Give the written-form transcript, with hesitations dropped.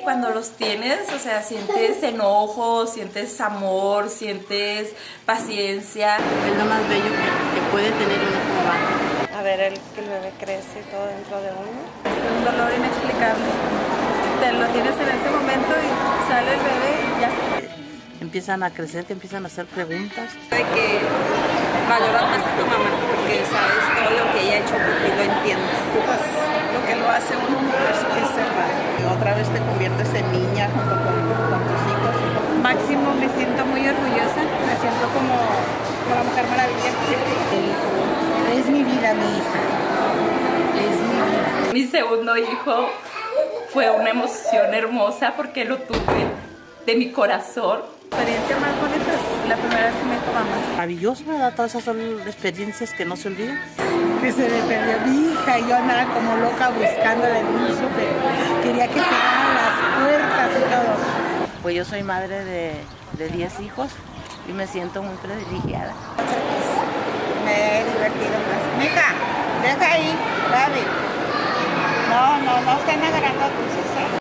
cuando los tienes, o sea, sientes enojo, sientes amor, sientes paciencia. Es lo más bello que puede tener una mamá. A ver que el bebé crece todo dentro de uno. Es un dolor inexplicable. Te lo tienes en ese momento y sale el bebé y ya. Empiezan a crecer, te empiezan a hacer preguntas. De que valoras más a tu mamá porque sabes todo lo que ella ha hecho porque lo entiendes. Pues lo que lo hace una mujer es ser madre. Otra vez te conviertes en niña junto con tus hijos. Máximo me siento muy orgullosa, me siento como la Mujer Maravilla. Es mi vida, mi hija. Es mi vida. Mi segundo hijo fue una emoción hermosa porque lo tuve de mi corazón. La experiencia más bonita es la primera vez que me dijo mamá. Maravilloso, ¿verdad? Todas esas son experiencias que no se olvidan. Que se me perdió mi hija y yo andaba como loca buscándola en un súper. Quería que cerraran las puertas y todo. Pues yo soy madre de 10 hijos y me siento muy privilegiada. Me he divertido más. Mica, deja ahí, Gaby. No estén agarrando dulces, ¿eh?